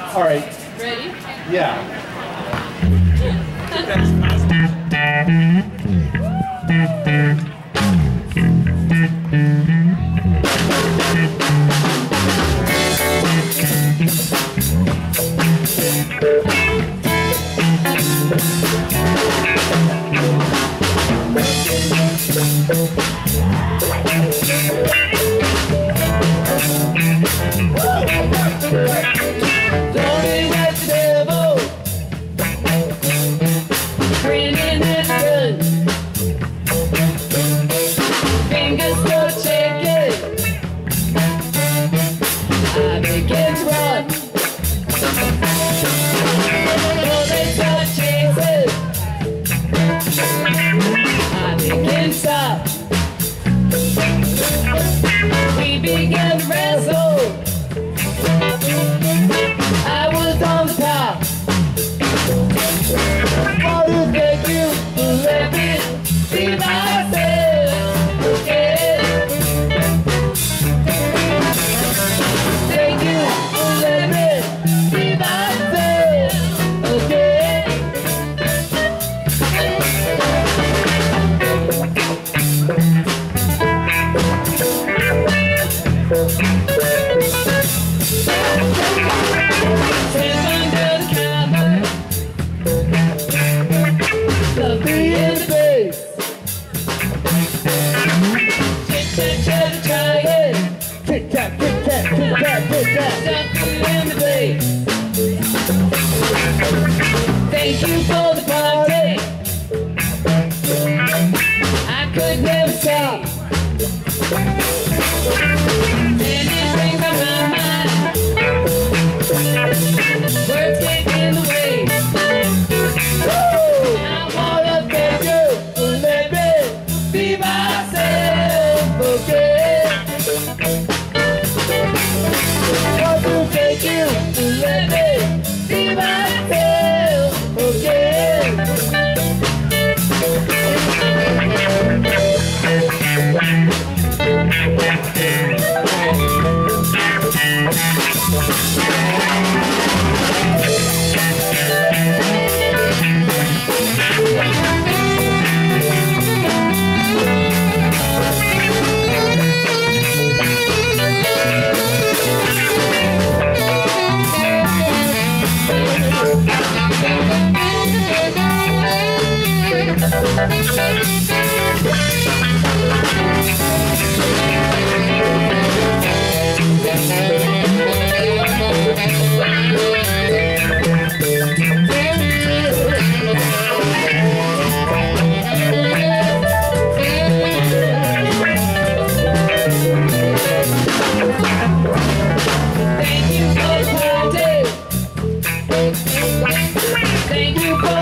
All right. Ready? Yeah. We began to wrestle. I was on the top. All the thank you for letting me be myself again. Thank you for letting me be myself again. Thank you for the party. I could never stop. Anything on my mind. Words taking away. I wanna thank you for letting me be myself again. Want to thank you for letting me be myself again. Thank you for